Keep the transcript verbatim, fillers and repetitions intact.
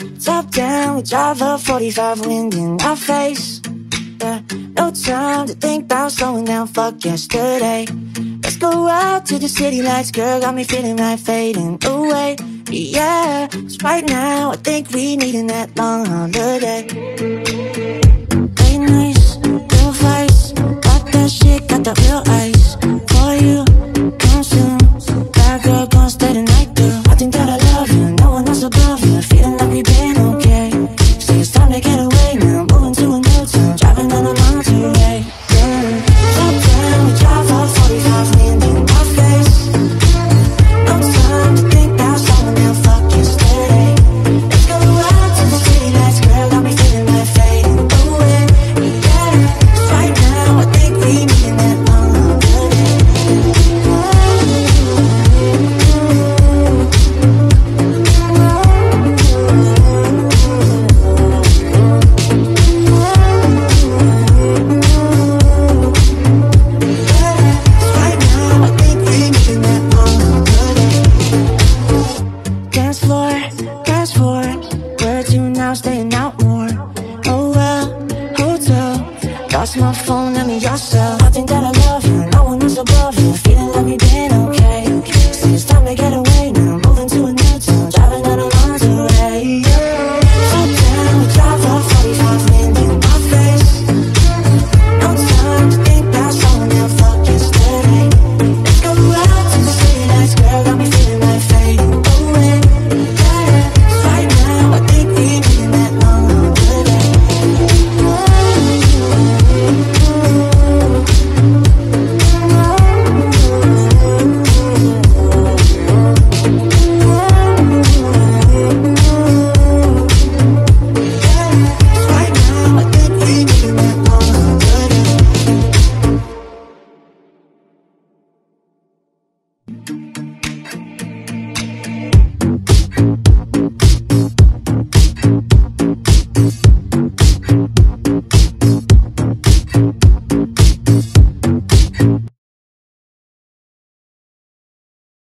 Top down, we drive a forty-five, wind in our face. Yeah, no time to think about slowing down, fuck yesterday. Let's go out to the city lights, girl, got me feeling like fading away. Yeah, 'cause right now I think we needin' that long holiday. Late nights, real fights, got that shit, got that real ice. For you, come soon, bad girl gon' stay the night through. I think that I love you, no one else above you, feeling like we've been okay. Say it's time to get away now, moving to a new town, driving on a Monterey. Yeah, top down, we drive up forty-five, wind in our face. No time to think about slowing down, fuck yesterday. Let's go out to the city lights, girl, got me feeling like fading away. Yeah, 'cause right now I think we needin' that long holiday. Dance floor, dance floor, where to now, staying out more. Oh well, hotel, lost my phone, let me yourself.